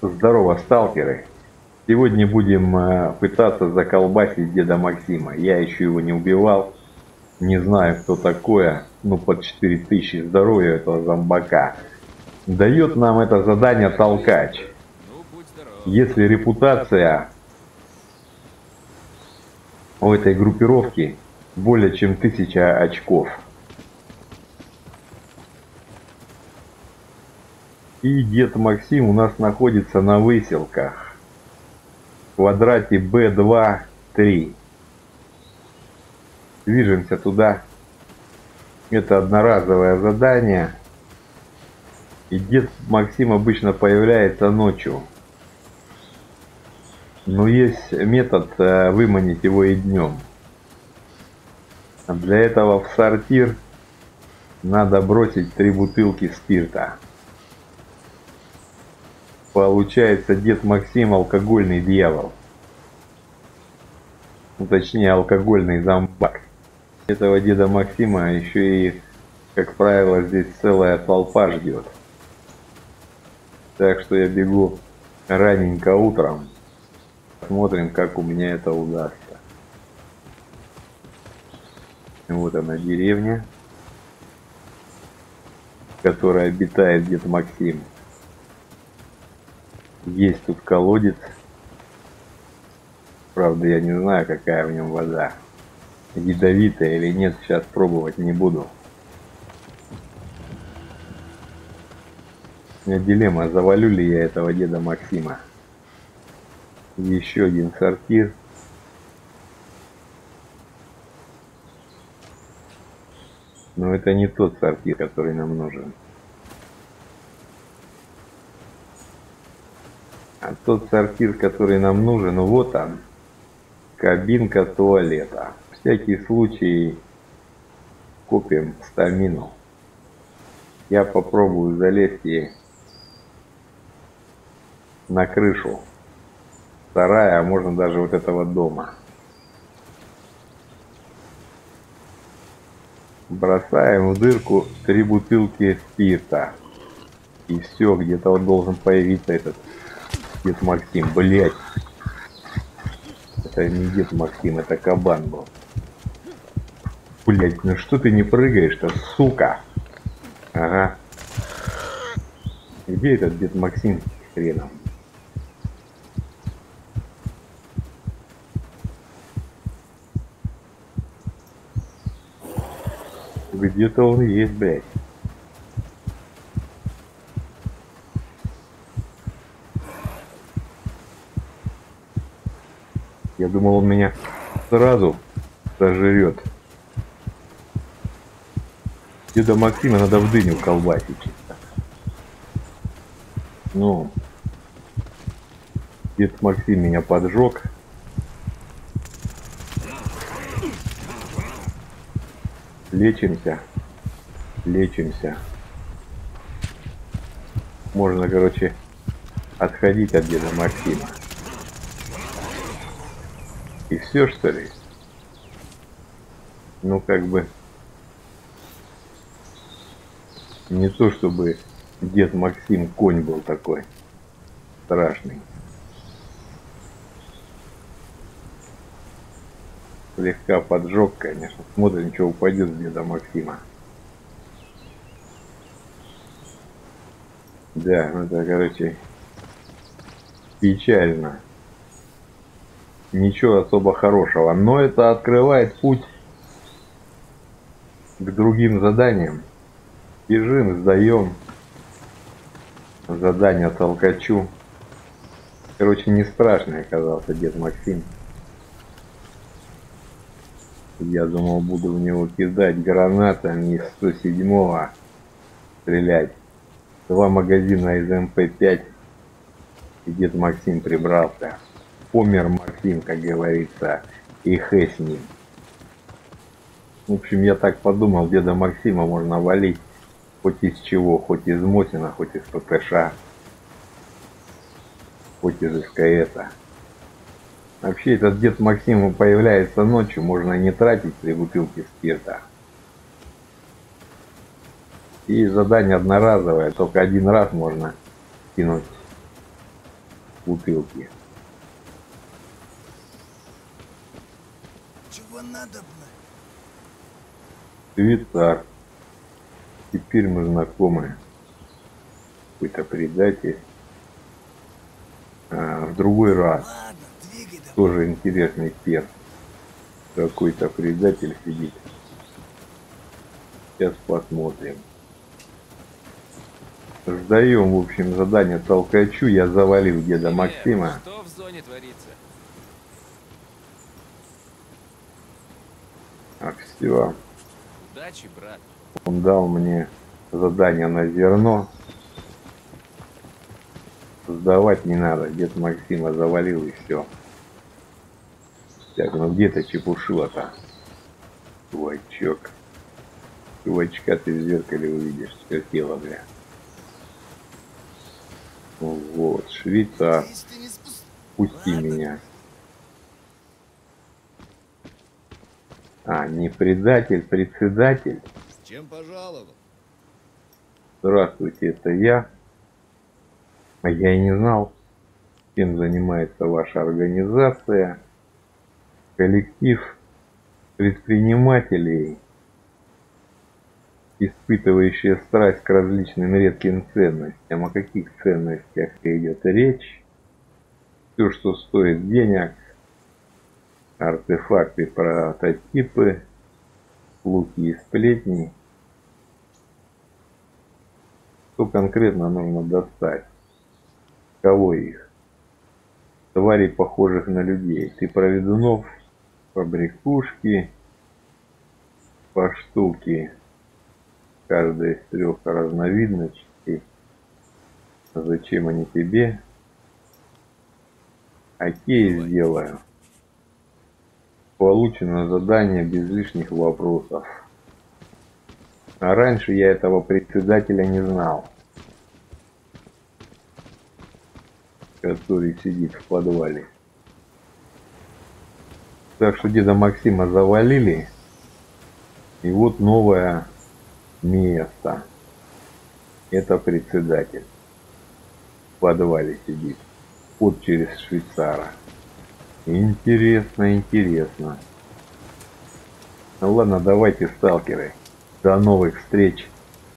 Здорово, сталкеры. Сегодня будем пытаться заколбасить деда Максима. Я еще его не убивал. Не знаю, кто такое. Ну, под 4000 здоровья этого зомбака. Дает нам это задание толкач. Если репутация у этой группировки более чем 1000 очков. И дед Максим у нас находится на выселках. В квадрате Б2-3. Движемся туда. Это одноразовое задание. И дед Максим обычно появляется ночью. Но есть метод выманить его и днем. Для этого в сортир надо бросить 3 бутылки спирта. Получается, дед Максим алкогольный дьявол. Ну, точнее, алкогольный зомбак. Этого деда Максима еще и, как правило, здесь целая толпа ждет. Так что я бегу раненько утром. Смотрим, как у меня это удастся. Вот она, деревня, в которой обитает дед Максим. Есть тут колодец. Правда, я не знаю, какая в нем вода. Ядовитая или нет, сейчас пробовать не буду. У меня дилемма, завалю ли я этого деда Максима. Еще один сортир. Но это не тот сортир, который нам нужен. А тот сортир, который нам нужен, вот он. Кабинка туалета. В всякий случай купим стамину. Я попробую залезть ей на крышу сарая, а можно даже вот этого дома. Бросаем в дырку 3 бутылки спирта. И все, где-то вот должен появиться этот дед Максим. Блять. Это не дед Максим, это кабан был. Блять, ну что ты не прыгаешь-то, сука? Ага. Где этот дед Максим с хреном? Где-то он есть, блядь. Я думал, он меня сразу сожрет. Деда Максима надо в дыню колбасить чисто. Ну, дед Максим меня поджег. Лечимся. Лечимся. Можно, короче, отходить от деда Максима. И все, что ли? Ну, как бы не то, чтобы дед Максим конь был такой страшный. Слегка поджег, конечно. Смотрим, что упадет с деда Максима. Да, это, короче, печально. Ничего особо хорошего. Но это открывает путь к другим заданиям. Бежим, сдаем задание толкачу. Короче, не страшный оказался дед Максим. Я думал, буду в него кидать гранатами из 107-го стрелять. 2 магазина из МП5. И дед Максим прибрался. Помер Максим, как говорится, и хэ с ним. В общем, я так подумал, деда Максима можно валить хоть из чего, хоть из Мосина, хоть из ППШ, хоть из СКСа. Вообще, этот дед Максим появляется ночью, можно не тратить 3 бутылки спирта. И задание одноразовое, только один раз можно кинуть бутылки. Чего надобно? Швейцар. Теперь мы знакомы. Какой-то предатель. В другой раз. Ладно, двигай давай. Тоже интересный перс. Какой-то предатель сидит. Сейчас посмотрим. Сдаем, в общем, задание толкачу. Я завалил деда Максима. Что в зоне творится? А все. Удачи, брат. Он дал мне задание на зерно. Сдавать не надо. Дед Максима завалил и все. Так, ну где-то чепушила-то. Чувачок. Чувачка ты в зеркале увидишь. Чертела, бля. Вот, швейцар. Надеюсь, ты не спус- Пусти Ладно. меня. А, не предатель, председатель. С чем пожаловал? Здравствуйте, это я. А я и не знал, чем занимается ваша организация. Коллектив предпринимателей, испытывающие страсть к различным редким ценностям. О каких ценностях идет речь? Все, что стоит денег, артефакты, прототипы, слухи и сплетни. Что конкретно нужно достать? Кого их? Тварей, похожих на людей. Ты про ведунов, побрякушки, по штуке. Каждая из 3 разновидностей. Зачем они тебе? Окей, сделаю. Получено задание без лишних вопросов. А раньше я этого председателя не знал, который сидит в подвале. Так что деда Максима завалили. И вот новое место. Это председатель. В подвале сидит. Вот через швейцара. Интересно, интересно. Ну ладно, давайте, сталкеры. До новых встреч.